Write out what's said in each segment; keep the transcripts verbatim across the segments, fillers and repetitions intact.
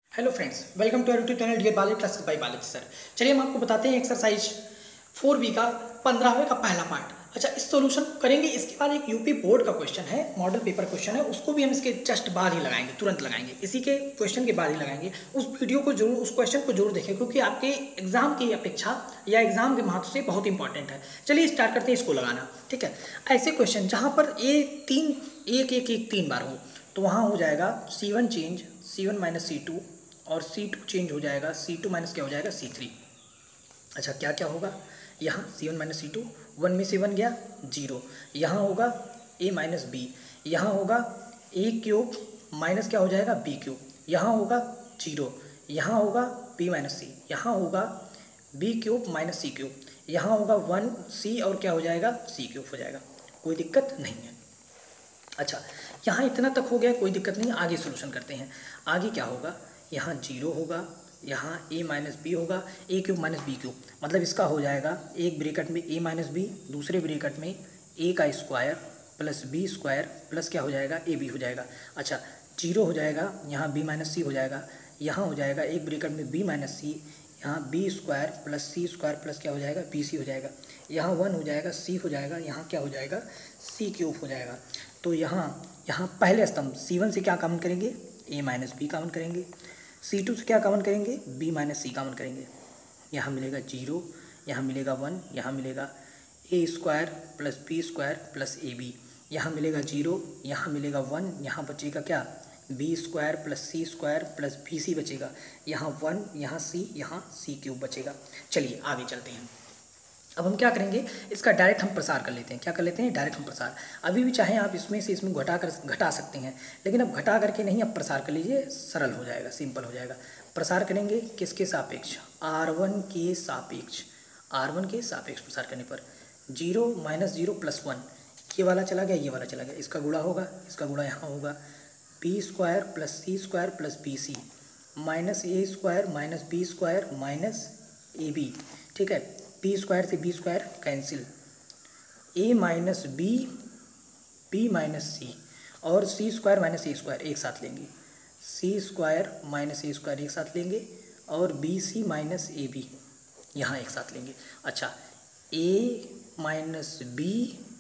Hello friends, welcome to YouTube channel dear Balaji classes by Balaji sir. चलिए हम आपको बताते हैं एक्सरसाइज फोर बी का पंद्रहवें का पहला पार्ट। अच्छा, इस सॉल्यूशन करेंगे। इसके बाद एक यूपी बोर्ड का क्वेश्चन है, मॉडल पेपर क्वेश्चन है, उसको भी हम इसके जस्ट बाद ही लगाएंगे, तुरंत लगाएंगे, इसी के क्वेश्चन के बाद ही लगाएंगे। उस वीडियो को जरूर, उस क्वेश्चन को जरूर देखें, क्योंकि आपके एग्जाम की अपेक्षा या एग्जाम के महत्व से बहुत इंपॉर्टेंट है। चलिए स्टार्ट करते हैं इसको लगाना। ठीक है, ऐसे क्वेश्चन जहाँ पर ए तीन एक एक एक तीन बार हो, तो वहाँ हो जाएगा C one change C one minus C two, और सी टू चेंज हो जाएगा सी टू माइनस क्या हो जाएगा सी थ्री। अच्छा, क्या क्या होगा यहाँ C one minus C two, one में से वन गया जीरो, यहाँ होगा ए माइनस बी, यहाँ होगा ए क्यूब माइनस क्या हो जाएगा बी क्यूब, यहाँ होगा जीरो, यहाँ होगा बी माइनस सी, यहाँ होगा B cube minus C cube, यहाँ होगा वन सी और क्या हो जाएगा सी क्यूब हो जाएगा। कोई दिक्कत नहीं है। अच्छा, यहाँ इतना तक हो गया, कोई दिक्कत नहीं। आगे सोल्यूशन करते हैं। आगे क्या होगा, यहाँ जीरो होगा, यहाँ ए माइनस बी होगा, A cube minus B cube, मतलब इसका हो जाएगा एक ब्रैकेट में ए माइनस बी, दूसरे ब्रैकेट में ए का square plus B square plus क्या हो जाएगा ए बी हो जाएगा। अच्छा, जीरो हो जाएगा, यहाँ बी माइनस सी हो जाएगा, यहाँ हो जाएगा एक ब्रैकेट में बी माइनस सी, यहाँ B square plus C square plus क्या हो जाएगा बी सी हो जाएगा, यहाँ वन हो जाएगा सी हो जाएगा, यहाँ क्या हो जाएगा सी क्यूब हो जाएगा। तो यहाँ यहाँ पहले स्तंभ सी वन से क्या कॉमन करेंगे ए माइनस बी कॉमन करेंगे, सी टू से क्या कॉमन करेंगे बी माइनस सी कॉमन करेंगे, यहाँ मिलेगा जीरो, यहाँ मिलेगा वन, यहाँ मिलेगा A square plus B square plus A B, यहाँ मिलेगा जीरो, यहाँ मिलेगा वन, यहाँ बचेगा क्या B square plus C square plus B C बचेगा, यहाँ वन, यहाँ सी, यहाँ सी क्यूब बचेगा। चलिए आगे चलते हैं। अब हम क्या करेंगे, इसका डायरेक्ट हम प्रसार कर लेते हैं। क्या कर लेते हैं, डायरेक्ट हम प्रसार। अभी भी चाहें आप इसमें से इसमें घटा कर घटा सकते हैं, लेकिन अब घटा करके नहीं, अब प्रसार कर लीजिए, सरल हो जाएगा, सिंपल हो जाएगा। प्रसार करेंगे किसके सापेक्ष, आर वन के सापेक्ष, आर वन के सापेक्ष प्रसार करने पर zero minus zero plus one, ये वाला चला गया, ये वाला चला गया, इसका गुणा होगा, इसका गुणा यहाँ होगा B square plus C square plus B C minus A square minus B square minus A B. ठीक है, बी स्क्वायर से B square cancel, A minus B B minus C, और C square minus A square एक साथ लेंगे, C square minus A square एक साथ लेंगे, और B C minus A B यहाँ एक साथ लेंगे। अच्छा, A minus B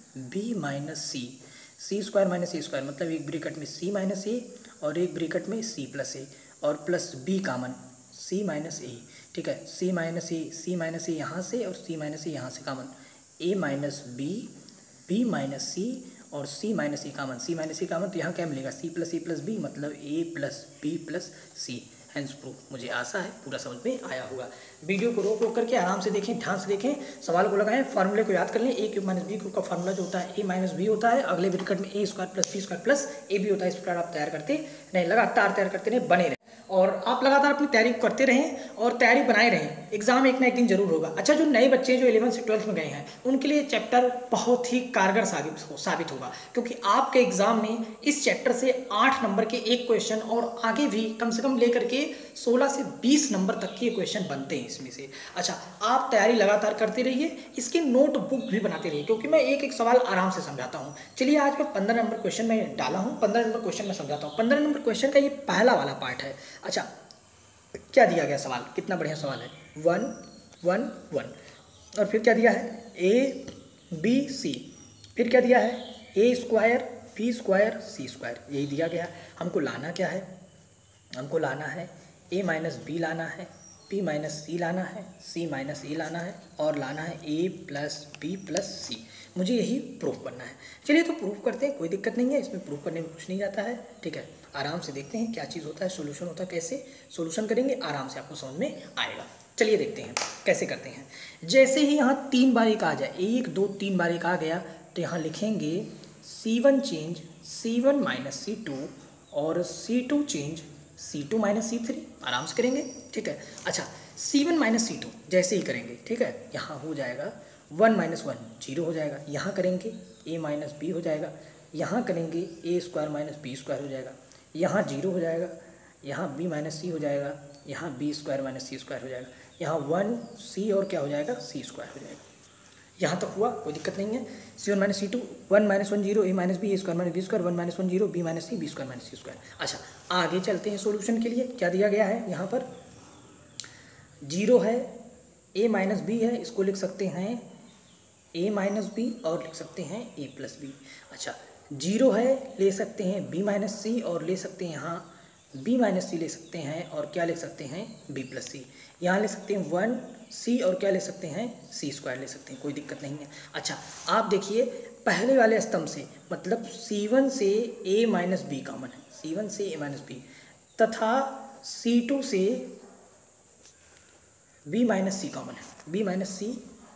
B minus C, C square minus A square, मतलब एक ब्रैकेट में सी माइनस ए और एक ब्रैकेट में सी प्लस ए, और plus B common C minus A. ठीक है, सी minus A, C minus A यहाँ से और सी माइनस ए यहाँ से common, A minus B B minus C और सी माइनस ए कामन, सी माइनस ए कामन, तो यहाँ क्या मिलेगा C plus A plus B, मतलब A plus B plus C. Hence proof. मुझे आशा है पूरा समझ में आया होगा। वीडियो को रोक रोक करके आराम से देखें, ध्यान से देखें, सवाल को लगाएं, फार्मूले को याद कर लें। A cube minus B cube का फार्मूला जो होता है ए माइनस बी होता है, अगले ब्रैकेट में A square plus B square plus A B होता है। इस प्रकार आप तैयार करते नहीं, लगातार तैयार करते रहें, बने रहें, और आप लगातार अपनी तैयारी करते रहें और तैयारी बनाए रहें। एग्जाम एक ना एक दिन जरूर होगा। अच्छा, जो नए बच्चे जो इलेवन से ट्वेल्थ में गए हैं, उनके लिए चैप्टर बहुत ही कारगर साबित हो साबित होगा, क्योंकि आपके एग्जाम में इस चैप्टर से आठ नंबर के एक क्वेश्चन और आगे भी कम से कम लेकर के सोलह से बीस नंबर तक के क्वेश्चन बनते हैं इसमें से। अच्छा, आप तैयारी लगातार करते रहिए, इसके नोटबुक भी बनाते रहिए, क्योंकि मैं एक एक सवाल आराम से समझाता हूँ। चलिए, आज मैं पंद्रह नंबर क्वेश्चन में डाला हूँ, पंद्रह नंबर क्वेश्चन में समझाता हूँ। पंद्रह नंबर क्वेश्चन का ये पहला वाला पार्ट है। अच्छा, क्या दिया गया सवाल, कितना बढ़िया सवाल है, वन वन वन, और फिर क्या दिया है ए बी सी, फिर क्या दिया है A square B square C square, यही दिया गया। हमको लाना क्या है, हमको लाना है ए माइनस बी लाना है, बी माइनस सी लाना है, सी माइनस ए लाना है, और लाना है A plus B plus C. मुझे यही प्रूफ करना है। चलिए तो प्रूफ करते हैं, कोई दिक्कत नहीं है, इसमें प्रूफ करने में कुछ नहीं जाता है। ठीक है, आराम से देखते हैं क्या चीज़ होता है, सोल्यूशन होता है, कैसे सोल्यूशन करेंगे आराम से आपको समझ में आएगा। चलिए देखते हैं कैसे करते हैं। जैसे ही यहाँ तीन बार एक आ जाए, एक दो तीन बार एक आ गया, तो यहाँ लिखेंगे C one change C one minus C two, और C two change C two minus C three, आराम से करेंगे। ठीक है, अच्छा, C one minus C two जैसे ही करेंगे, ठीक है, यहाँ हो जाएगा वन माइनस वन जीरो हो जाएगा, यहाँ करेंगे ए माइनस बी हो जाएगा, यहाँ करेंगे A square minus B square हो जाएगा, यहाँ जीरो हो जाएगा, यहाँ बी माइनस सी हो जाएगा, यहाँ B square minus C square हो जाएगा, यहाँ वन सी और क्या हो जाएगा सी स्क्वायर हो जाएगा, यहाँ तक हुआ, कोई दिक्कत नहीं है। C one minus C two, one minus one zero, A minus B, A square minus B square, one minus one zero, B minus C, B square minus C square. अच्छा, आगे चलते हैं सॉल्यूशन के लिए। क्या दिया गया है यहाँ पर? जीरो है, ए माइनस बी है, इसको लिख सकते हैं ए माइनस बी और लिख सकते हैं ए प्लस बी। अच्छा, जीरो है, ले सकते हैं बी माइनस सी और ले सकते हैं यहाँ बी माइनस सी ले सकते हैं और क्या लिख सकते हैं बी प्लस सी। यहाँ ले सकते हैं वन सी और क्या ले सकते हैं सी स्क्वायर ले सकते हैं, कोई दिक्कत नहीं है। अच्छा, आप देखिए पहले वाले स्तंभ से मतलब सी वन से ए माइनस बी कॉमन है, सी वन से ए माइनस बी, तथा सी टू से बी माइनस सी कॉमन है, बी माइनस सी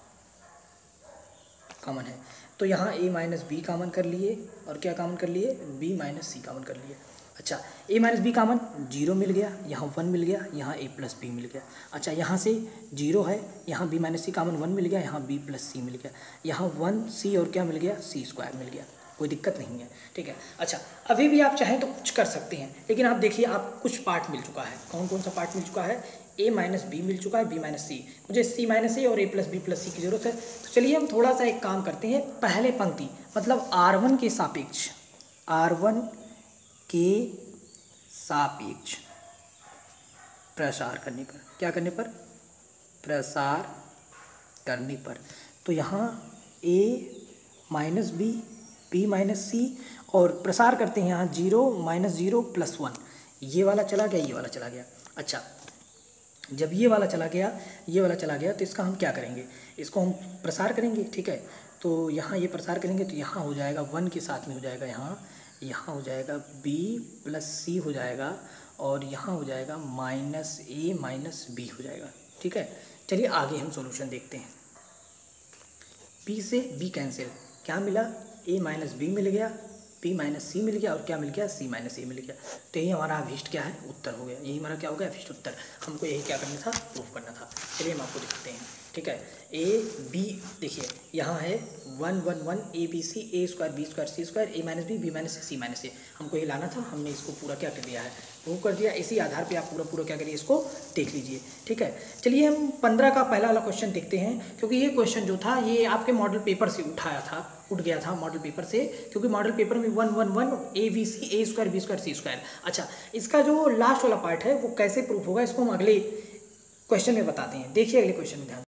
कॉमन है। तो यहाँ ए माइनस बी कॉमन कर लिए और क्या कॉमन कर लिए, बी माइनस सी कॉमन कर लिए। अच्छा, A minus B common, zero मिल गया, यहाँ वन मिल गया, यहाँ ए प्लस बी मिल गया। अच्छा, यहाँ से जीरो है, यहाँ B minus C common, one मिल गया, यहाँ बी प्लस सी मिल गया, यहाँ वन सी और क्या मिल गया, सी स्क्वायर मिल गया, कोई दिक्कत नहीं है, ठीक है। अच्छा, अभी भी आप चाहें तो कुछ कर सकते हैं, लेकिन आप देखिए आप कुछ पार्ट मिल चुका है। कौन कौन सा पार्ट मिल चुका है? ए माइनस बी मिल चुका है, बी माइनस सी, मुझे सी माइनस ए और A plus B plus C की जरूरत है। तो चलिए हम थोड़ा सा एक काम करते हैं, पहले पंक्ति मतलब आर वन के सापेक्ष, आर वन के सापेक्ष प्रसार करने पर, क्या करने पर? प्रसार करने पर। तो यहाँ A minus B, B minus C और प्रसार करते हैं यहाँ zero minus zero plus one, ये वाला चला गया, ये वाला चला गया। अच्छा, जब ये वाला चला गया, ये वाला चला गया, तो इसका हम क्या करेंगे, इसको हम प्रसार करेंगे, ठीक है। तो यहाँ ये प्रसार करेंगे तो यहाँ हो जाएगा वन के साथ में हो जाएगा, यहाँ यहाँ हो जाएगा b प्लस सी हो जाएगा और यहाँ हो जाएगा माइनस ए माइनस बी हो जाएगा, ठीक है। चलिए आगे हम सॉल्यूशन देखते हैं। b से b कैंसिल, क्या मिला? a माइनस बी मिल गया, b माइनस सी मिल गया और क्या मिल गया? c माइनस ए मिल गया। तो यही हमारा अभीष्ट क्या है? उत्तर हो गया। यही हमारा क्या हो गया? अभीष्ट उत्तर। हमको यही क्या करना था? प्रूफ करना था। चलिए हम आपको दिखाते हैं, ठीक है। ए बी, देखिए यहाँ है one one one, A B C, A square B square C square, A minus B, B minus C, C minus A. हमको ये लाना था, हमने इसको पूरा क्या कर दिया है? प्रूव कर दिया। इसी आधार पे आप पूरा पूरा क्या करिए, इसको देख लीजिए, ठीक है। चलिए हम पंद्रह का पहला वाला क्वेश्चन देखते हैं, क्योंकि ये क्वेश्चन जो था ये आपके मॉडल पेपर से उठाया था, उठ गया था मॉडल पेपर से, क्योंकि मॉडल पेपर में one one one, A B C, A square B square C square. अच्छा, इसका जो लास्ट वाला पार्ट है वो कैसे प्रूफ होगा, इसको हम अगले क्वेश्चन में बताते हैं। देखिए अगले क्वेश्चन में ध्यान